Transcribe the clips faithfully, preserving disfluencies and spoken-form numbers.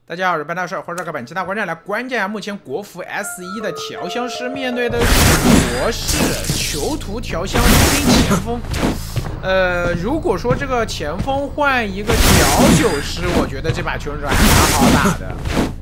大家好，我是班大帅，或者个本期大观战来关键啊！目前国服 S 一的调香师面对的是博士囚徒调香佣兵前锋。呃，如果说这个前锋换一个调酒师，我觉得这把求生者还蛮好打的。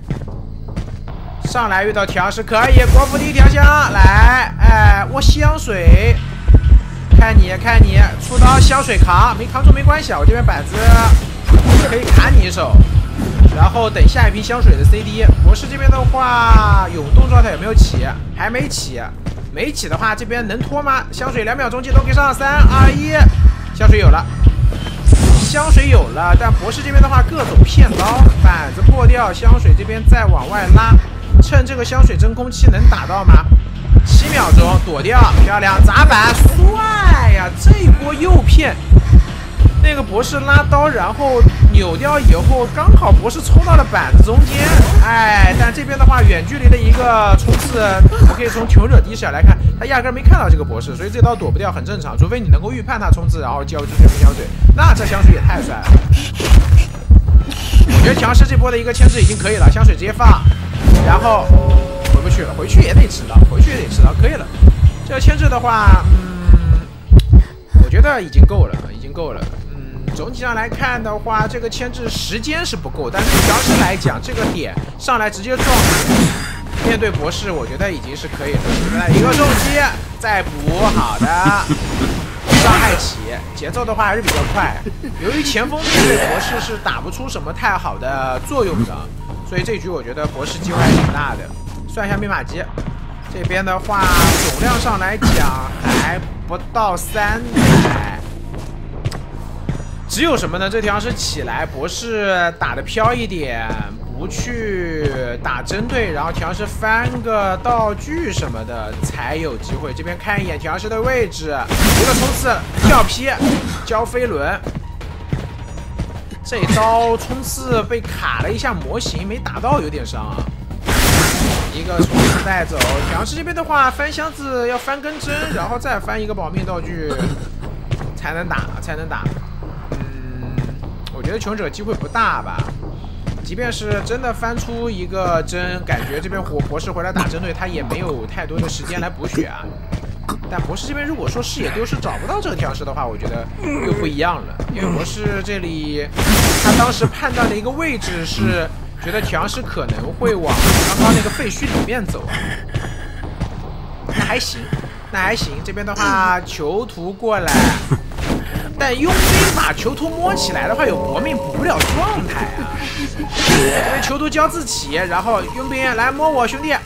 上来遇到调师可以，国服第一调香来，哎，握香水，看你看你出刀香水扛，没扛住没关系啊，我这边板子可以卡你一手。 然后等下一批香水的 C D， 博士这边的话，永动状态有没有起？还没起，没起的话，这边能拖吗？香水两秒钟镜头给上，三二一，香水有了，香水有了，但博士这边的话各种骗刀，板子破掉，香水这边再往外拉，趁这个香水真空期能打到吗？七秒钟躲掉，漂亮，砸板，帅呀！这一波又骗。 那个博士拉刀，然后扭掉以后，刚好博士冲到了板子中间，哎，但这边的话，远距离的一个冲刺，我可以从求者第一视角来看，他压根没看到这个博士，所以这刀躲不掉很正常，除非你能够预判他冲刺，然后交出这瓶香水，那这香水也太帅了。我觉得强势这波的一个牵制已经可以了，香水直接放，然后回不去了，回去也得吃到，回去也得吃到，可以了。这个牵制的话，嗯，我觉得已经够了，已经够了。 总体上来看的话，这个牵制时间是不够，但是强势来讲，这个点上来直接撞点，面对博士，我觉得已经是可以了。来一个重击，再补，好的，伤害起，节奏的话还是比较快。由于前锋面对博士是打不出什么太好的作用的，所以这局我觉得博士机会还挺大的。算一下密码机，这边的话总量上来讲还不到三台。 只有什么呢？这条是起来，博士打的飘一点，不去打针对，然后调师翻个道具什么的才有机会。这边看一眼调师的位置，一个冲刺跳劈，交飞轮。这刀冲刺被卡了一下模型，没打到，有点伤啊。一个冲刺带走，调师这边的话翻箱子要翻根针，然后再翻一个保命道具才能打，才能打。 我觉得求生者机会不大吧，即便是真的翻出一个针，感觉这边火博士回来打针对他也没有太多的时间来补血啊。但博士这边如果说视野丢失找不到这个调师的话，我觉得又不一样了，因为博士这里他当时判断的一个位置是觉得调师可能会往刚刚那个废墟里面走啊，那还行，那还行。这边的话，囚徒过来。 但佣兵把囚徒摸起来的话，有搏命补不了状态啊。因为囚徒交自起，然后佣兵来摸我兄弟，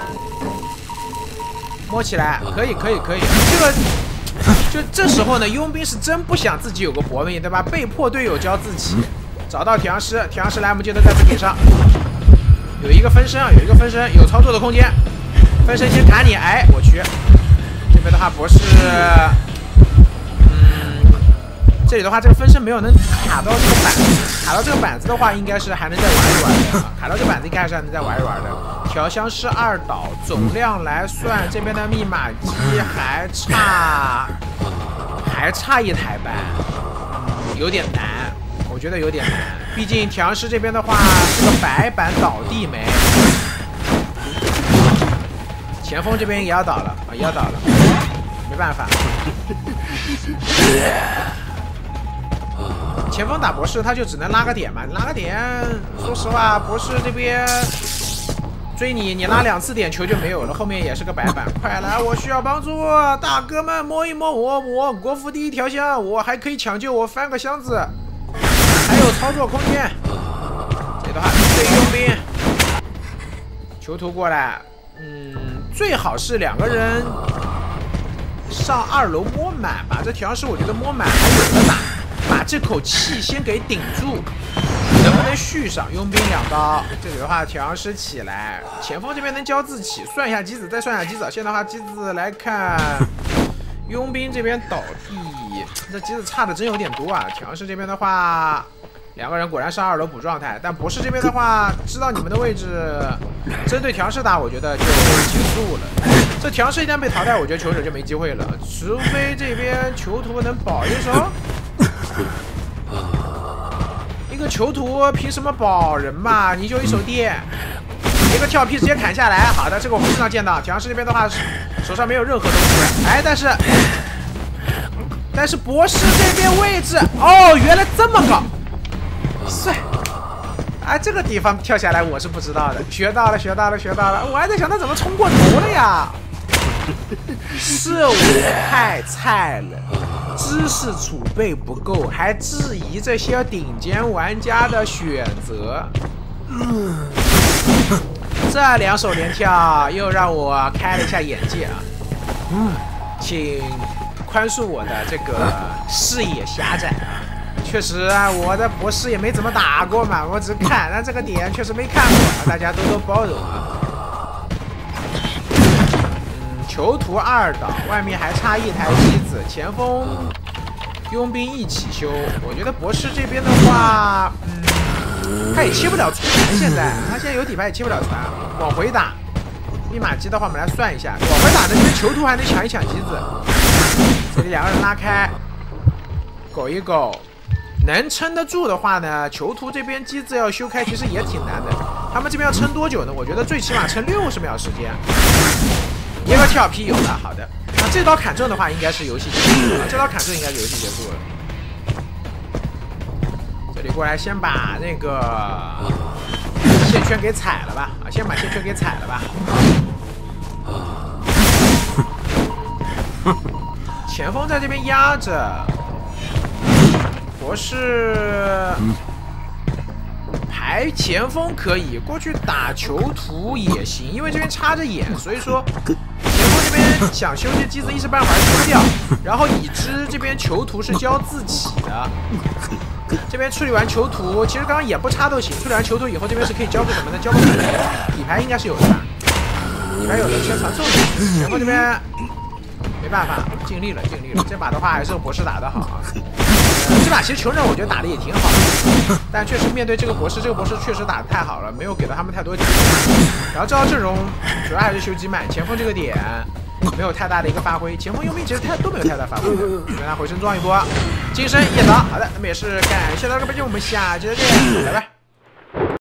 摸起来可以可以可以。这个就这时候呢，佣兵是真不想自己有个搏命，对吧？被迫队友交自起，找到调师，调师来，我们接着再次给上。有一个分身啊，有一个分身，有操作的空间。分身先卡你，哎，我去。这边的话，博士。 这里的话，这个分身没有能卡到这个板子，卡到这个板子的话，应该是还能再玩一玩的。卡到这个板子应该还是还能再玩一玩的。调香师二倒，总量来算，这边的密码机还差，还差一台板，有点难，我觉得有点难。毕竟调香师这边的话是个白板倒地没，前锋这边也要倒了啊，也要倒了，没办法。前锋打博士，他就只能拉个点嘛，拉个点。说实话，博士这边追你，你拉两次点球就没有了，后面也是个白板。快来，我需要帮助，大哥们摸一摸我，我国服第一调香，我还可以抢救，我翻个箱子，还有操作空间。这的话对佣兵，囚徒过来，嗯，最好是两个人上二楼摸满吧，这调香师我觉得摸满还有的打。 把这口气先给顶住，能不能续上？佣兵两刀，这里的话调香师起来，前锋这边能交自起，算一下机子，再算一下机子。现在的话机子来看，佣兵这边倒地，这机子差的真有点多啊。调香师这边的话，两个人果然上二楼补状态，但博士这边的话，知道你们的位置，针对调香师打，我觉得就结束了。这调香师一旦被淘汰，我觉得求者就没机会了，除非这边囚徒能保一手。 个囚徒凭什么保人嘛？你就一手电，一个跳劈直接砍下来。好的，这个我们经常见到。铁匠师这边的话，手上没有任何东西。哎，但是但是博士这边位置，哦，原来这么高，帅！哎，这个地方跳下来我是不知道的，学到了，学到了，学到了。我还在想他怎么冲过头了呀？是我太菜了，知识储备不够，还质疑这些顶尖玩家的选择。嗯，这两手连跳又让我开了一下眼界啊！嗯，请宽恕我的这个视野狭窄啊。确实啊，我的博士也没怎么打过嘛，我只看，但这个点确实没看过，大家多多包容啊。囚徒二岛外面还差一台机子，前锋佣兵一起修。我觉得博士这边的话，嗯，他也切不了船，现在他现在有底牌也切不了船，往回打。密码机的话，我们来算一下，往回打的这边囚徒还能抢一抢机子。这里两个人拉开，苟一苟，能撑得住的话呢，囚徒这边机子要修开其实也挺难的。他们这边要撑多久呢？我觉得最起码撑六十秒时间。一个跳劈有了，好的。那这刀砍中的话，应该是游戏结束了。这刀砍中应该是游戏结束了。这里过来，先把那个线圈给踩了吧！啊，先把线圈给踩了吧。前锋在这边压着，博士排前锋可以过去打囚徒也行，因为这边插着眼，所以说。前锋这边想修这机子一时半会儿修不掉，然后已知这边囚徒是交自己的，这边处理完囚徒，其实刚刚眼不插都行。处理完囚徒以后，这边是可以交个什么呢？交个底牌，底牌应该是有的吧？底牌有的，先传送。前锋这边没办法，尽力了，尽力了。这把的话还是博士打得好啊。这把其实穷人我觉得打的也挺好的，但确实面对这个博士，这个博士确实打得太好了，没有给到他们太多机会。然后这套阵容主要还是修基曼，前锋这个点没有太大的一个发挥，前锋佣兵其实太都没有太大发挥，让他回身撞一波，金身一刀。好的，那么也是感谢大家观看，我们下期再见，拜拜。